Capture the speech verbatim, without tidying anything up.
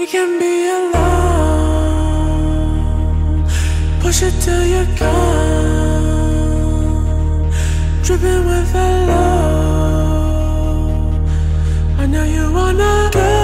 We can be alone. Push it till you're gone. Dripping with hello. I know you wanna go.